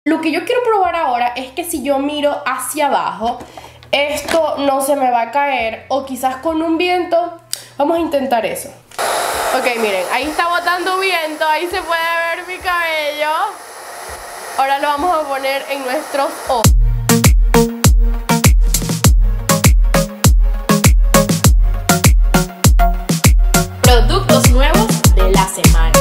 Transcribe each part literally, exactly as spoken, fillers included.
Lo que yo quiero probar ahora es que si yo miro hacia abajo, esto no se me va a caer, o quizás con un viento. Vamos a intentar eso. Ok, miren, ahí está botando viento, ahí se puede ver mi cabello. Ahora lo vamos a poner en nuestros ojos. Productos nuevos de la semana.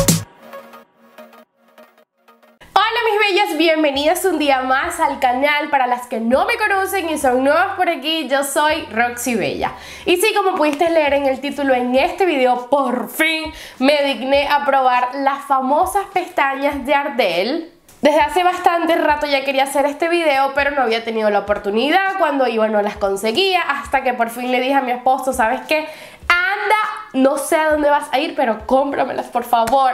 Hola mis bellas, bienvenidas un día más al canal. Para las que no me conocen y son nuevas por aquí, yo soy Roxy Bella. Y sí, como pudiste leer en el título, en este video por fin me digné a probar las famosas pestañas de Ardell. Desde hace bastante rato ya quería hacer este video, pero no había tenido la oportunidad. Cuando iba no las conseguía, hasta que por fin le dije a mi esposo, ¿sabes qué? Anda, no sé a dónde vas a ir, pero cómpramelas por favor.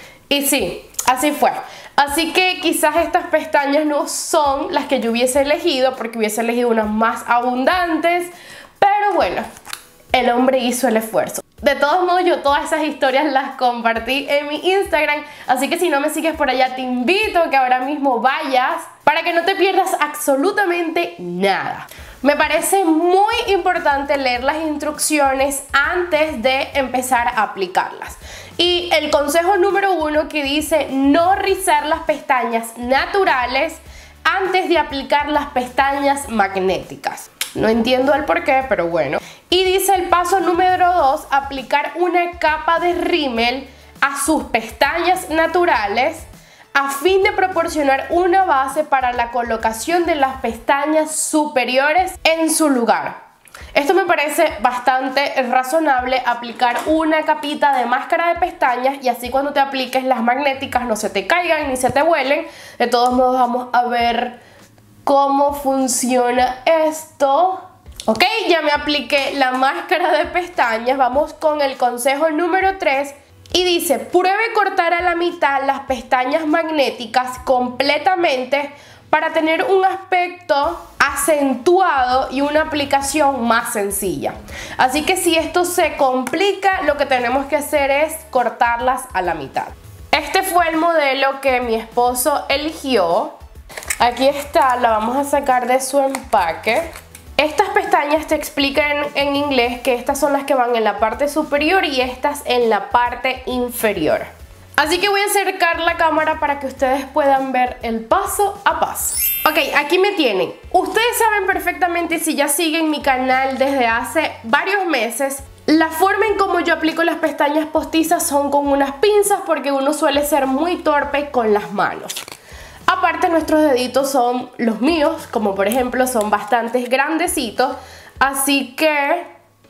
Y sí, así fue. Así que quizás estas pestañas no son las que yo hubiese elegido, porque hubiese elegido unas más abundantes, pero bueno, el hombre hizo el esfuerzo. De todos modos, yo todas esas historias las compartí en mi Instagram, así que si no me sigues por allá, te invito a que ahora mismo vayas para que no te pierdas absolutamente nada. Me parece muy importante leer las instrucciones antes de empezar a aplicarlas. Y el consejo número uno que dice no rizar las pestañas naturales antes de aplicar las pestañas magnéticas. No entiendo el por qué, pero bueno. Y dice el paso número dos, aplicar una capa de rímel a sus pestañas naturales a fin de proporcionar una base para la colocación de las pestañas superiores en su lugar. Esto me parece bastante razonable, aplicar una capita de máscara de pestañas y así cuando te apliques las magnéticas no se te caigan ni se te vuelen. De todos modos vamos a ver cómo funciona esto. Ok, ya me apliqué la máscara de pestañas. Vamos con el consejo número tres. Y dice, pruebe cortar a la mitad las pestañas magnéticas completamente para tener un aspecto acentuado y una aplicación más sencilla. Así que si esto se complica, lo que tenemos que hacer es cortarlas a la mitad. Este fue el modelo que mi esposo eligió. Aquí está, la vamos a sacar de su empaque. Estas pestañas te explican en inglés que estas son las que van en la parte superior y estas en la parte inferior. Así que voy a acercar la cámara para que ustedes puedan ver el paso a paso. Ok, aquí me tienen. Ustedes saben perfectamente, si ya siguen mi canal desde hace varios meses, la forma en cómo yo aplico las pestañas postizas son con unas pinzas porque uno suele ser muy torpe con las manos. Aparte, nuestros deditos son los míos, como por ejemplo son bastantes grandecitos, así que,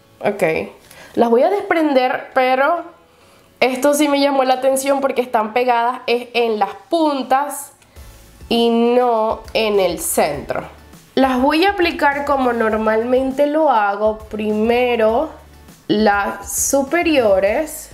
ok, las voy a desprender, pero esto sí me llamó la atención porque están pegadas en las puntas y no en el centro. Las voy a aplicar como normalmente lo hago, primero las superiores.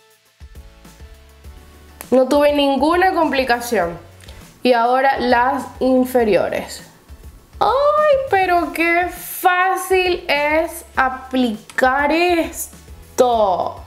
No tuve ninguna complicación. Y ahora las inferiores. ¡Ay, pero qué fácil es aplicar esto!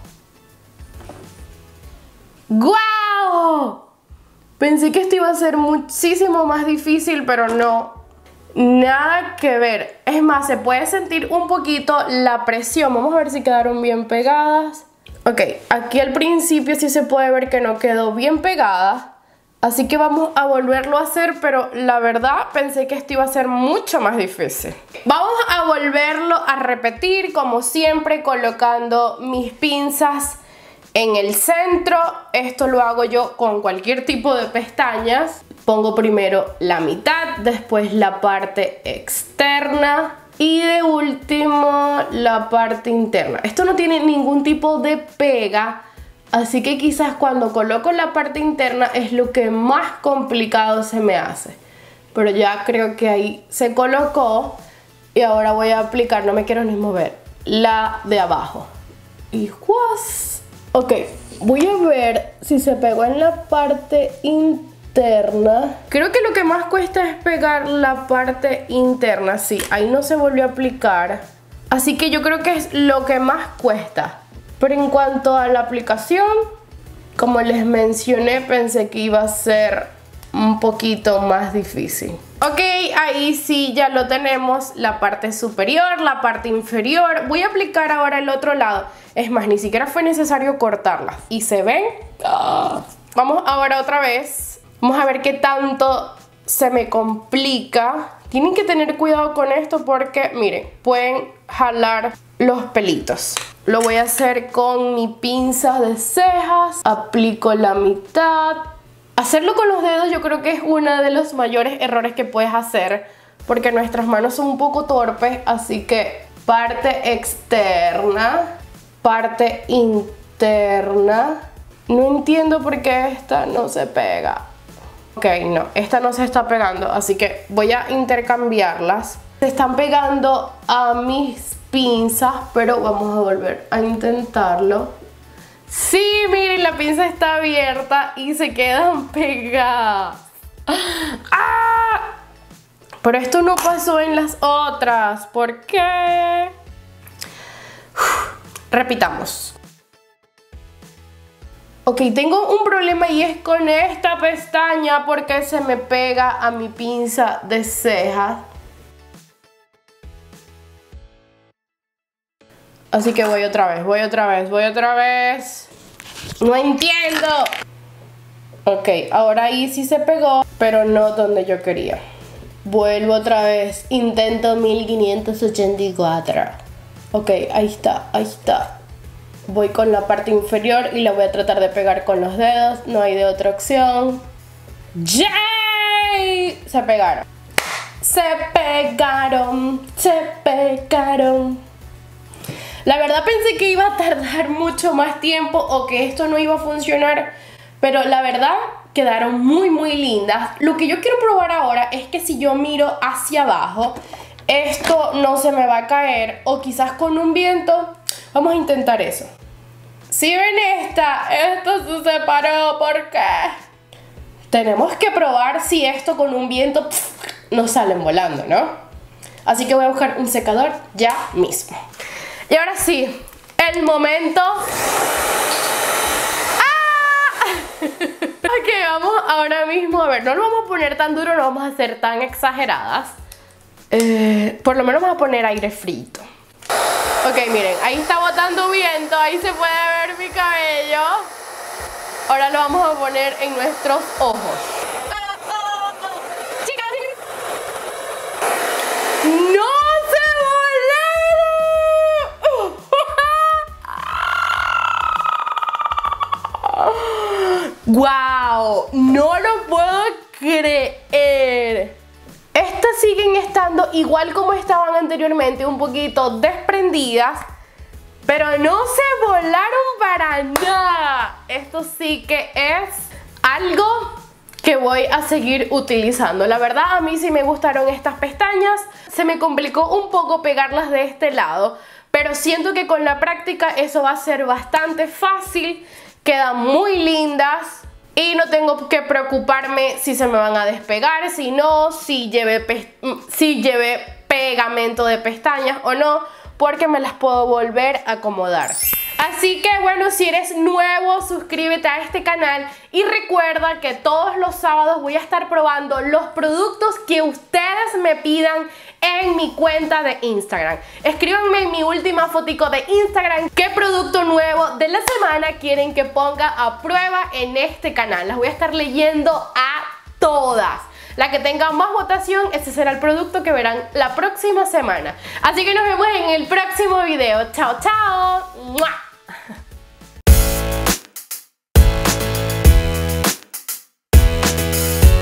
¡Guau! Pensé que esto iba a ser muchísimo más difícil, pero no. Nada que ver. Es más, se puede sentir un poquito la presión. Vamos a ver si quedaron bien pegadas. Ok, aquí al principio sí se puede ver que no quedó bien pegada. Así que vamos a volverlo a hacer, pero la verdad pensé que esto iba a ser mucho más difícil. Vamos a volverlo a repetir, como siempre, colocando mis pinzas en el centro. Esto lo hago yo con cualquier tipo de pestañas. Pongo primero la mitad, después la parte externa y de último la parte interna. Esto no tiene ningún tipo de pega. Así que quizás cuando coloco la parte interna es lo que más complicado se me hace. Pero ya creo que ahí se colocó. Y ahora voy a aplicar, no me quiero ni mover, la de abajo. Y ¡guas! Ok, voy a ver si se pegó en la parte interna. Creo que lo que más cuesta es pegar la parte interna. Sí, ahí no se volvió a aplicar. Así que yo creo que es lo que más cuesta. Pero en cuanto a la aplicación, como les mencioné, pensé que iba a ser un poquito más difícil. Ok, ahí sí ya lo tenemos, la parte superior, la parte inferior. Voy a aplicar ahora el otro lado. Es más, ni siquiera fue necesario cortarlas. ¿Y se ven? Ah. Vamos ahora otra vez. Vamos a ver qué tanto se me complica. Tienen que tener cuidado con esto porque, miren, pueden jalar los pelitos. Lo voy a hacer con mi pinza de cejas. Aplico la mitad. Hacerlo con los dedos yo creo que es uno de los mayores errores que puedes hacer, porque nuestras manos son un poco torpes, así que parte externa, parte interna. No entiendo por qué esta no se pega. Ok, no, esta no se está pegando, así que voy a intercambiarlas. Se están pegando a mis pinzas, pero vamos a volver a intentarlo. Sí, miren, la pinza está abierta y se quedan pegadas. ¡Ah! Pero esto no pasó en las otras. ¿Por qué? Uf, repitamos. Ok, tengo un problema y es con esta pestaña porque se me pega a mi pinza de cejas. Así que voy otra vez, voy otra vez, voy otra vez. No entiendo. Ok, ahora ahí sí se pegó, pero no donde yo quería. Vuelvo otra vez, intento mil quinientos ochenta y cuatro. Ok, ahí está, ahí está. Voy con la parte inferior y la voy a tratar de pegar con los dedos. No hay de otra opción. ¡Yay! Se pegaron. Se pegaron, se pegaron. La verdad pensé que iba a tardar mucho más tiempo o que esto no iba a funcionar, pero la verdad quedaron muy muy lindas. Lo que yo quiero probar ahora es que si yo miro hacia abajo, esto no se me va a caer, o quizás con un viento. Vamos a intentar eso. Si ven esta, esto se separó, ¿por qué? Tenemos que probar si esto con un viento pff, no salen volando, ¿no? Así que voy a buscar un secador ya mismo. Y ahora sí, el momento. ¡Ah! Ok, vamos ahora mismo. A ver, no lo vamos a poner tan duro, no vamos a hacer tan exageradas. Eh, por lo menos vamos a poner aire frito. Ok, miren, ahí está botando viento, ahí se puede ver mi cabello. Ahora lo vamos a poner en nuestros ojos. ¡No! ¡Wow! No lo puedo creer. Estas siguen estando igual como estaban anteriormente, un poquito desprendidas, pero no se volaron para nada. Esto sí que es algo que voy a seguir utilizando. La verdad, a mí sí me gustaron estas pestañas. Se me complicó un poco pegarlas de este lado, pero siento que con la práctica eso va a ser bastante fácil. Quedan muy lindas y no tengo que preocuparme si se me van a despegar, si no, si llevé, si llevé pegamento de pestañas o no, porque me las puedo volver a acomodar. Así que bueno, si eres nuevo, suscríbete a este canal y recuerda que todos los sábados voy a estar probando los productos que ustedes me pidan en mi cuenta de Instagram. Escríbanme en mi última fotico de Instagram qué producto nuevo de la semana quieren que ponga a prueba en este canal. Las voy a estar leyendo a todas. La que tenga más votación, ese será el producto que verán la próxima semana. Así que nos vemos en el próximo video. Chao, chao. ¡Mua!